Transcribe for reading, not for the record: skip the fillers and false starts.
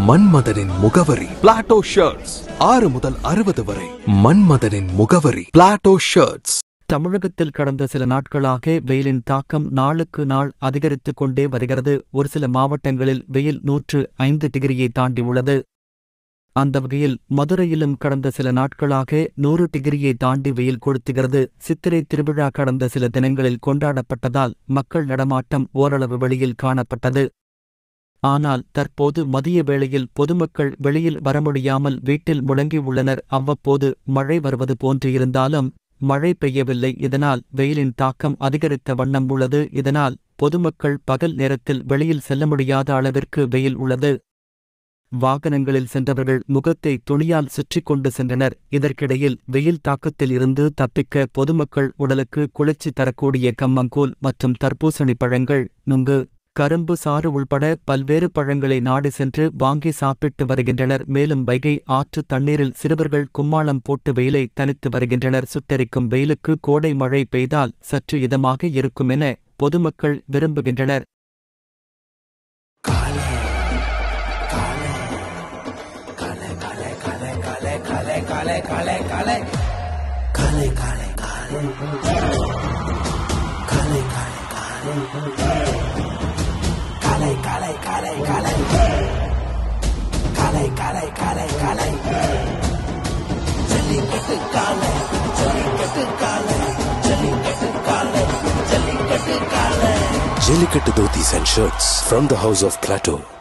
மன்மதனின் முகவரி Plato shirts. 6 முதல் 60 வரை. மன்மதனின் முகவரி பிளாட்டோ ஷர்ட்ஸ். தமிழகத்தில் கடந்த சில நாட்களாக வெயிலின் தாக்கம் நாளுக்கு நாள் அதிகரித்துக் கொண்டே வருகிறது. ஒரு சில மாவட்டங்களில் வெயில் 105 டிகிரியை தாண்டியுள்ளது. அந்த வகையில் மதுரையிலும் கடந்த சில நாட்களாக 100 டிகிரியை தாண்டி வெயில் கொளுத்துகிறது. சித்திரை திருவிழா கடந்த சில தினங்களில் கொண்டாடப்பட்டதால் மக்கள் நடமாட்டம் ஓரளவு வெளியில் காணப்பட்டது. ஆனால் தற்போது மதிய வேளையில் பொதுமக்கள் வெளியில் வர முடியாமல் வீட்டில் முடங்கியுள்ளனர். அவ்வப்போது மழை வருவது போன்றிருந்தாலும் மழை பெய்யவில்லை. இதனால் வெயிலின் தாக்கம் அதிகரித்த வண்ணம் உள்ளது. இதனால் பொதுமக்கள் பகல் நேரத்தில் வெளியில் செல்ல முடியாத அளவிற்கு வெயில் உள்ளது. வாகனங்களில் சென்றவர்கள் முகத்தை துணியால் சுற்றிக் கொண்டு சென்றனர். இதற்கிடையில் வெயில் தாக்கத்தில் இருந்து தப்பிக்க பொதுமக்கள் உடலுக்கு குளிர்ச்சி தரக்கூடிய கம்மங்கூழ் மற்றும் தர்பூசணி பழங்கள், நுங்கு, கரும்பு சாறு உள்பட பல்வேறு பழங்களை நாடி சென்று வாங்கி சாப்பிட்டு வருகின்றனர். மேலும் வைகை ஆற்று தண்ணீரில் சிறுவர்கள் கும்மாளம் போட்டு வெயிலை தணித்து வருகின்றனர். சுட்டெரிக்கும் வெயிலுக்கு கோடை மழை பெய்தால் சற்று இதமாக இருக்கும் என பொதுமக்கள் விரும்புகின்றனர். Jellicate Dhotis and shirts from the house of Plateau.